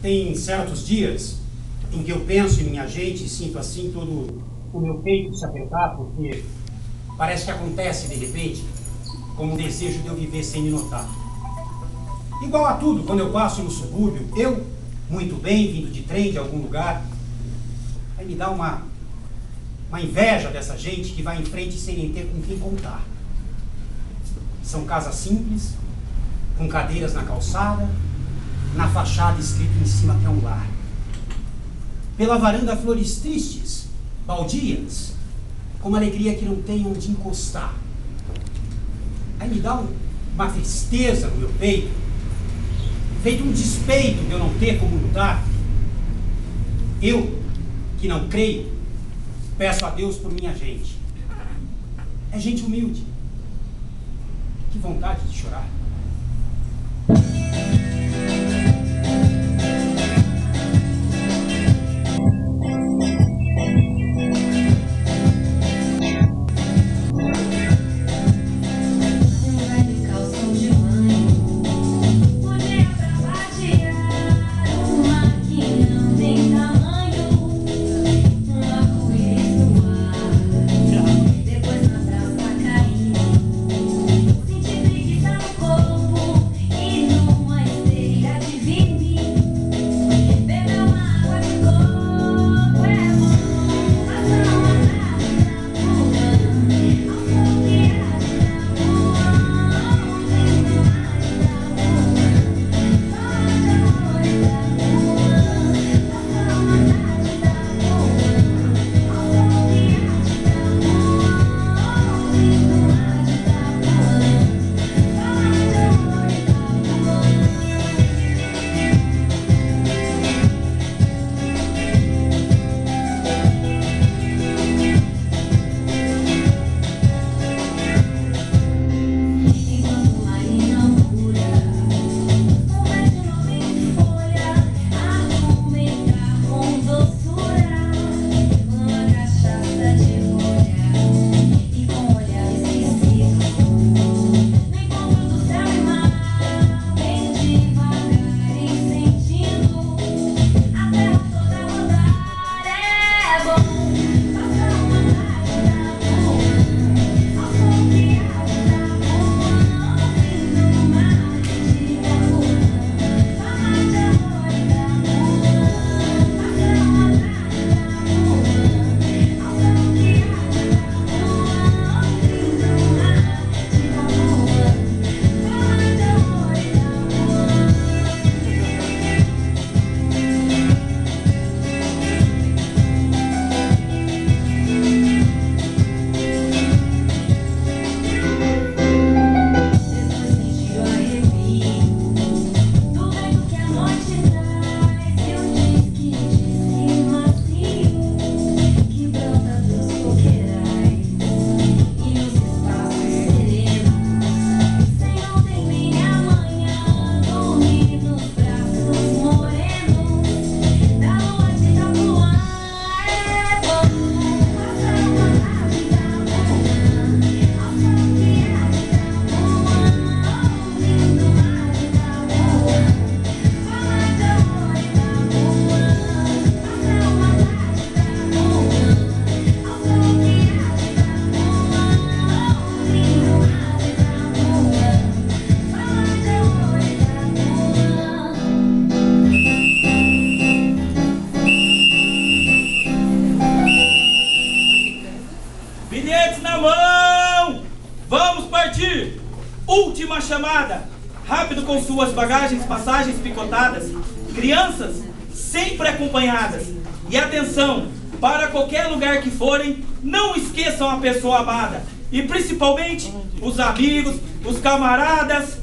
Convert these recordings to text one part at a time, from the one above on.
Tem certos dias em que eu penso em minha gente e sinto assim todo o meu peito se apertar, porque parece que acontece de repente como um desejo de eu viver sem me notar. Igual a tudo, quando eu passo no subúrbio, eu, muito bem, vindo de trem de algum lugar, aí me dá uma inveja dessa gente que vai em frente sem nem ter com quem contar. São casas simples, com cadeiras na calçada, na fachada escrito em cima que é um lar. Pela varanda flores tristes, baldias, com uma alegria que não tem onde encostar. Aí me dá uma tristeza no meu peito, feito um despeito de eu não ter como lutar. Eu, que não creio, peço a Deus por minha gente. É gente humilde. Que vontade de chorar. Última chamada! Rápido com suas bagagens, passagens picotadas. Crianças, sempre acompanhadas. E atenção, para qualquer lugar que forem, não esqueçam a pessoa amada. E principalmente, os amigos, os camaradas.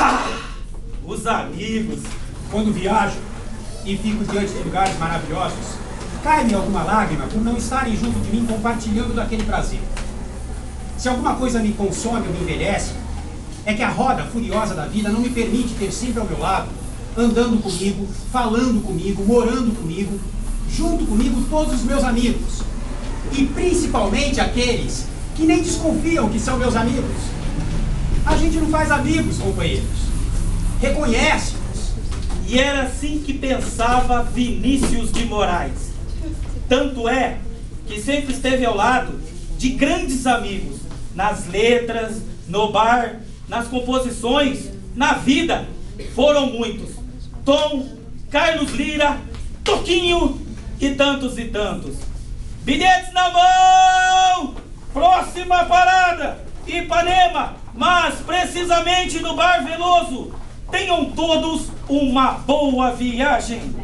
Os amigos. Quando viajo e fico diante de lugares maravilhosos, cai-me alguma lágrima por não estarem junto de mim compartilhando daquele prazer. Se alguma coisa me consome ou me envelhece, é que a roda furiosa da vida não me permite ter sempre ao meu lado, andando comigo, falando comigo, morando comigo, junto comigo todos os meus amigos. E principalmente aqueles que nem desconfiam que são meus amigos. A gente não faz amigos, companheiros. Reconhece-os, E era assim que pensava Vinícius de Moraes. Tanto é que sempre esteve ao lado de grandes amigos, nas letras, no bar, nas composições, na vida. Foram muitos: Tom, Carlos Lira, Toquinho e tantos e tantos. Bilhetes na mão! Próxima parada, Ipanema, mas precisamente no Bar Veloso. Tenham todos uma boa viagem.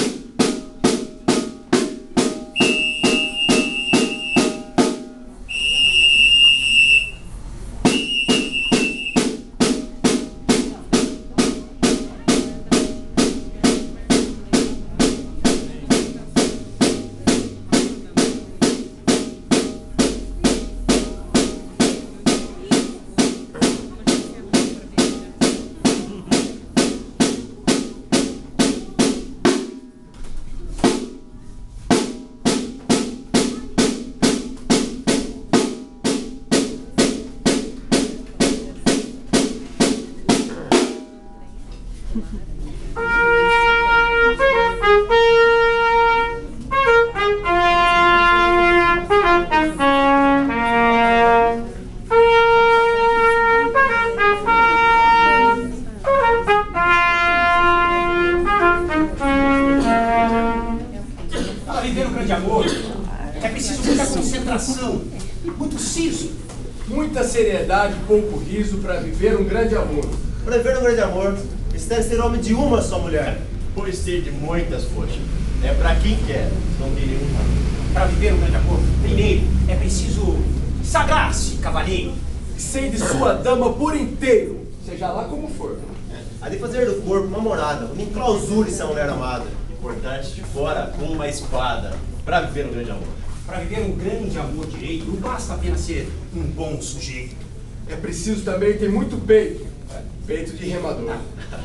Muito siso. Muita seriedade e pouco riso para viver um grande amor. Para viver um grande amor, você deve ser homem de uma só mulher. Pois ser de muitas, poxa. É para quem quer, não tem nenhuma. Para viver um grande amor, primeiro é preciso sagrar-se, cavalheiro. Ser de sua dama por inteiro, seja lá como for. Há de fazer do corpo uma morada, onde enclausure-se a mulher amada. Importante de fora, com uma espada, para viver um grande amor. Para viver um grande amor direito, não basta apenas ser um bom sujeito. É preciso também ter muito peito, peito de remador.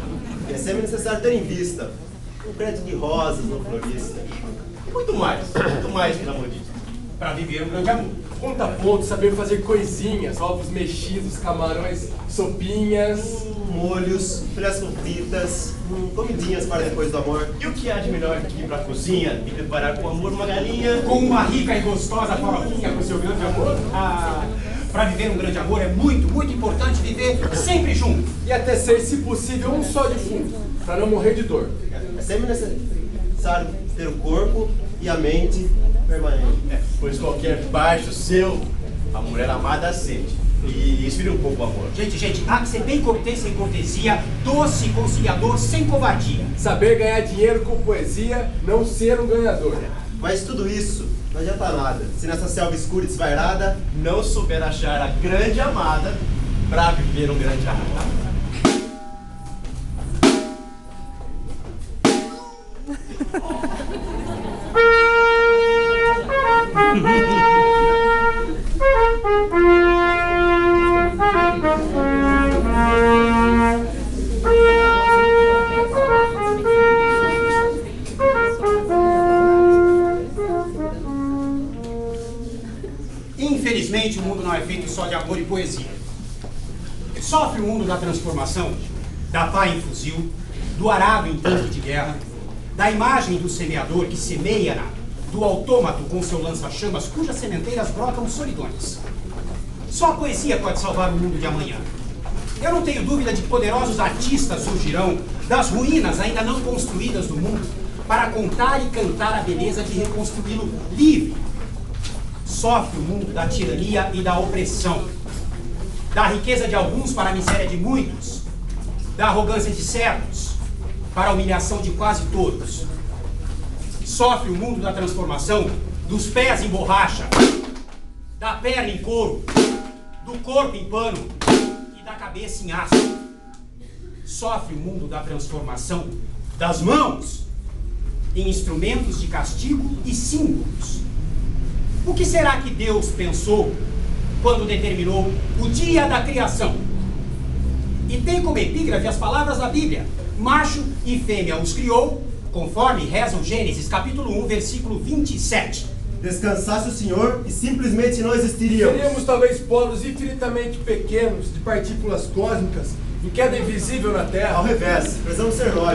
É sempre necessário ter em vista um crédito de rosas no florista. E muito mais pelo amor de Deus. Para viver um grande amor. Ponta a ponto, saber fazer coisinhas, ovos mexidos, camarões, sopinhas, molhos, filés com fritas, comidinhas para depois do amor. E o que há de melhor aqui para a cozinha e preparar com amor uma galinha? Com uma rica e gostosa farofinha para o seu grande amor? Para viver um grande amor é muito, muito importante viver sempre junto. E até ser, se possível, um só defunto, para não morrer de dor. É sempre necessário ter o corpo e a mente permanente. Pois qualquer baixo seu, a mulher amada sente. E esfria um pouco o amor. Gente, há que ser bem cortês sem cortesia, doce e conciliador sem covardia. Saber ganhar dinheiro com poesia, não ser um ganhador. Mas tudo isso não adianta nada, se nessa selva escura e desvairada não souber achar a grande amada para viver um grande amor. Infelizmente, o mundo não é feito só de amor e poesia. Sofre o mundo da transformação, da pá em fuzil, do arado em tanque de guerra, da imagem do semeador que semeia, do autômato com seu lança-chamas, cujas sementeiras brotam solidões. Só a poesia pode salvar o mundo de amanhã. Eu não tenho dúvida de que poderosos artistas surgirão das ruínas ainda não construídas do mundo para contar e cantar a beleza de reconstruí-lo livre. Sofre o mundo da tirania e da opressão, da riqueza de alguns para a miséria de muitos, da arrogância de certos para a humilhação de quase todos. Sofre o mundo da transformação dos pés em borracha, da perna em couro, do corpo em pano e da cabeça em aço. Sofre o mundo da transformação das mãos em instrumentos de castigo e símbolos. O que será que Deus pensou quando determinou o dia da criação? E tem como epígrafe as palavras da Bíblia: macho e fêmea os criou, conforme reza o Gênesis, capítulo 1, versículo 27. Descansasse o Senhor e simplesmente não existiríamos. Seríamos talvez polos infinitamente pequenos, de partículas cósmicas, em queda invisível na Terra. Ao revés, precisamos ser lógicos.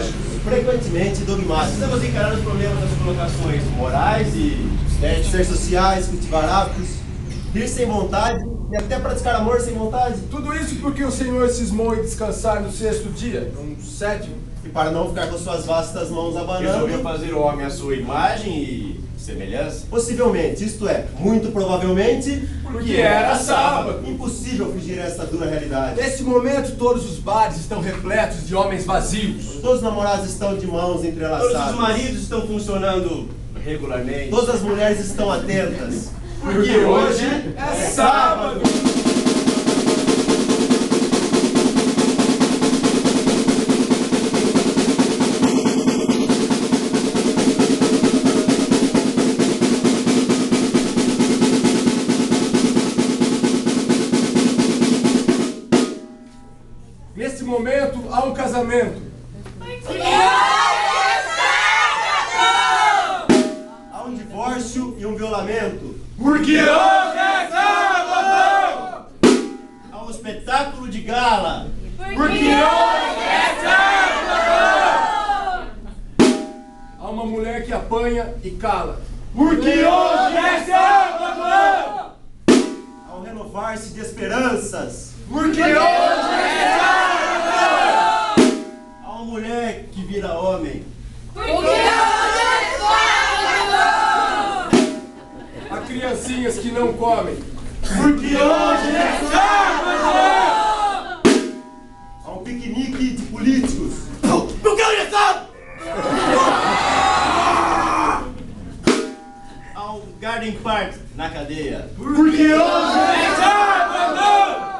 frequentemente dogmáticos. Estamos encarando os problemas das colocações morais e estéticas. Ser sociais, cultivar hábitos, rir sem vontade e até praticar amor sem vontade. Tudo isso porque o Senhor cismou em descansar no sexto dia, no sétimo. E para não ficar com suas vastas mãos Resolveu abanando, fazer o homem à sua imagem e semelhança. possivelmente, isto é, muito provavelmente, Porque era sábado. Impossível fugir a esta dura realidade. Nesse momento, todos os bares estão repletos de homens vazios. Todos os namorados estão de mãos entrelaçadas. Todos os maridos estão funcionando regularmente. Todas as mulheres estão atentas. Porque hoje é sábado. Nesse momento, há um casamento. Há um divórcio e um violamento. Porque hoje é sábado! Há um espetáculo de gala. Porque hoje é sábado! Há uma mulher que apanha e cala. Porque hoje é sábado! Há um renovar-se de esperanças. Porque hoje é sábado! Há uma mulher que vira homem. Há criancinhas que não comem. Porque hoje é sábado! Há um piquenique de políticos. Porque hoje é sábado! Há um garden party na cadeia. Porque hoje é sábado!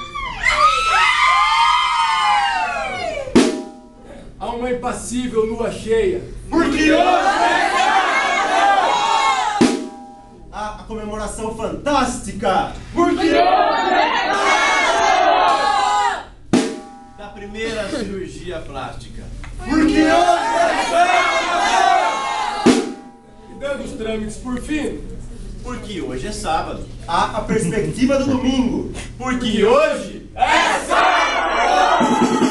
Há uma impassível lua cheia. Porque hoje é sábado! Há a comemoração fantástica. Porque hoje é sábado! Da primeira cirurgia plástica. Porque hoje é sábado! E dando os trâmites por fim. Porque hoje é sábado. Há a perspectiva do domingo. Porque hoje é sábado!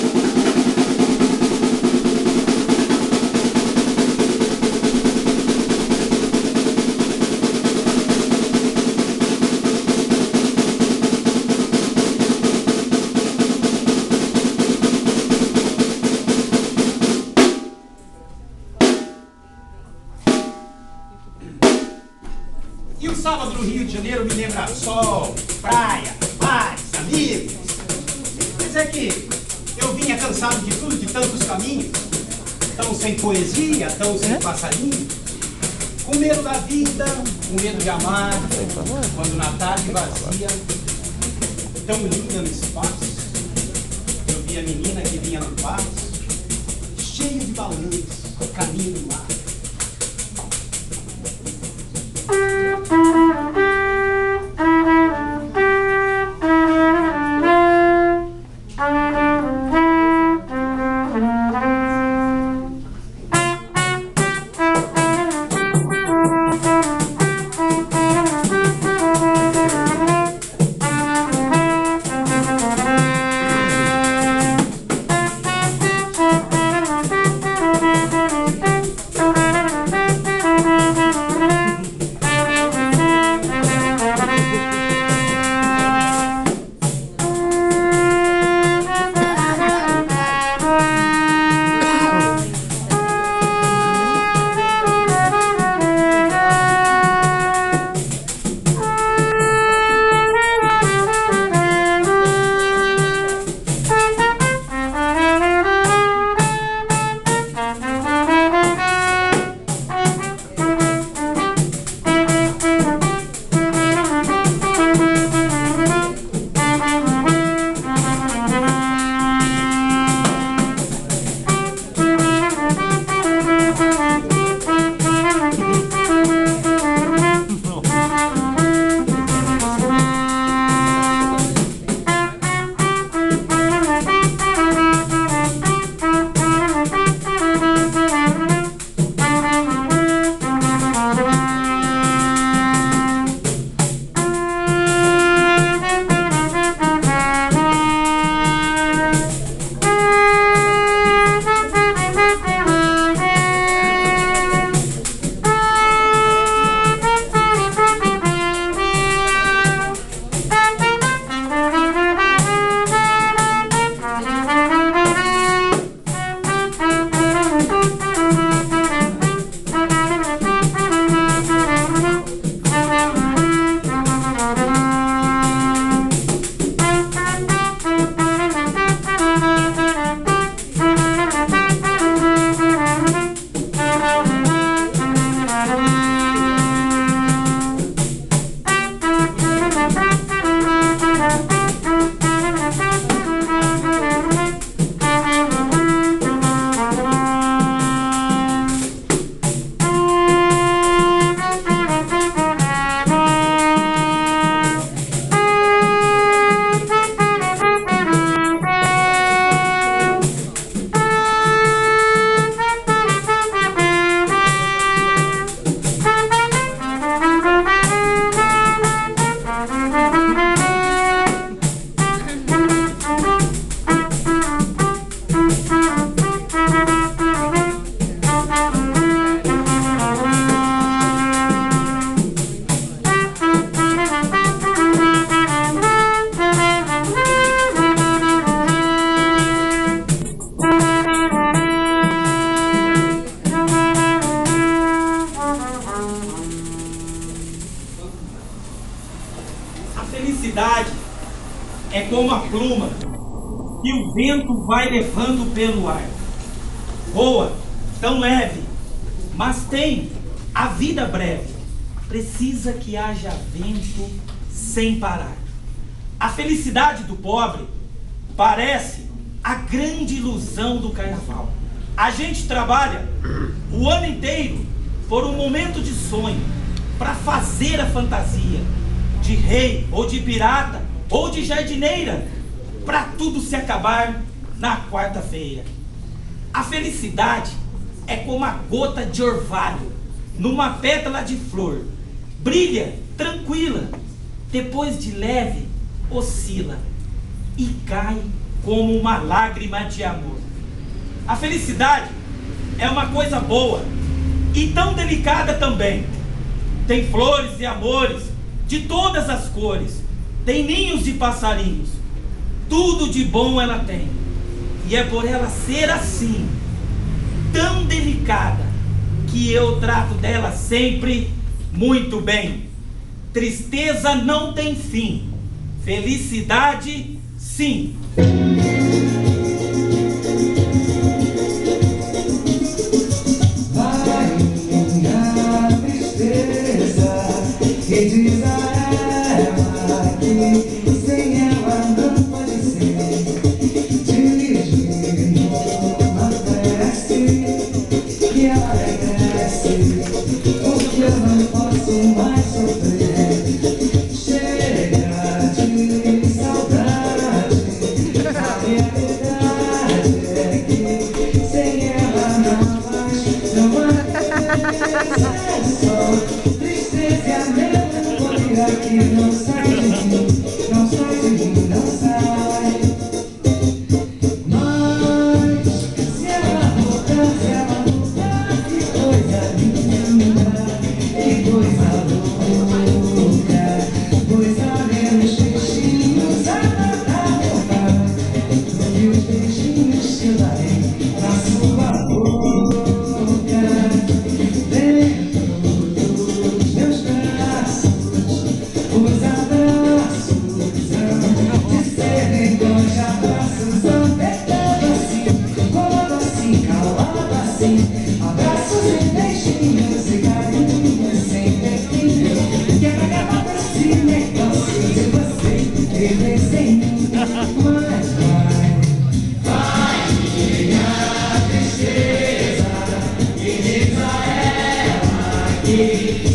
E o sábado no Rio de Janeiro me lembra sol, praia, bares, amigos. Mas é que eu vinha cansado de tudo, de tantos caminhos, tão sem poesia, tão sem passarinho, com medo da vida, com medo de amar, quando na tarde vazia, tão linda no espaço, eu vi a menina que vinha no passo, cheio de balanço, caminho do mar. felicidade é como a pluma que o vento vai levando pelo ar. Voa, tão leve, mas tem a vida breve. Precisa que haja vento sem parar. A felicidade do pobre parece a grande ilusão do carnaval. A gente trabalha o ano inteiro por um momento de sonho, para fazer a fantasia de rei, ou de pirata, ou de jardineira, para tudo se acabar na quarta-feira. A felicidade é como a gota de orvalho numa pétala de flor. Brilha tranquila, depois de leve oscila e cai como uma lágrima de amor. A felicidade é uma coisa boa e tão delicada também. Tem flores e amores de todas as cores, tem ninhos de passarinhos, tudo de bom ela tem. E é por ela ser assim, tão delicada, que eu trato dela sempre muito bem. Tristeza não tem fim, felicidade sim. Vai minha tristeza, que diz a ela que sem ela não pode ser. Diz uma prece que ela regresse, porque eu não posso mais sofrer. Chega de saudade, a realidade é que sem ela não há só tristeza e a melancolia que não sai de mim, não sai de mim, não sai. Mas se ela voltar, que coisa linda, que coisa louca, pois há menos beijinhos a voltar do que os beijinhos que eu darei na sua boca. Dentro dos meus braços, os abraços hão de ser iguais abraços, apertado assim, colado assim, calado assim, abraços e beijinhos e carinhos sem fim, que é pra acabar com esse negócio de você viver sem mim. Mas vai minha tristeza, e diz a ela que